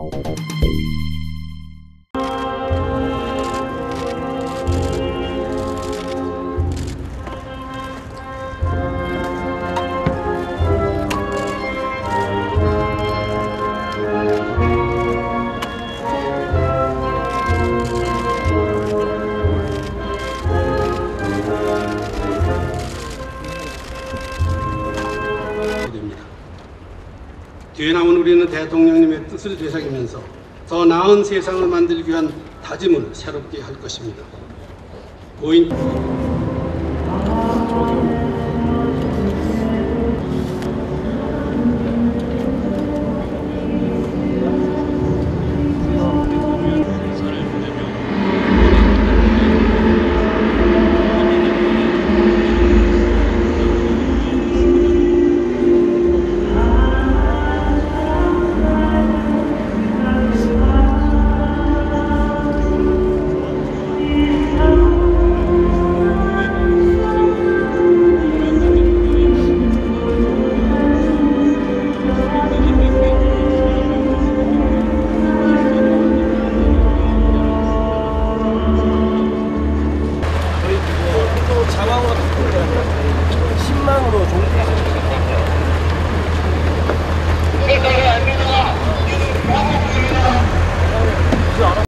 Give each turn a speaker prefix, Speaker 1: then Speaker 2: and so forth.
Speaker 1: 뒤에 남은 우리는 대통령님의 뜻을 되새기면서 더 나은 세상을 만들기 위한 다짐을 새롭게 할 것입니다. 고인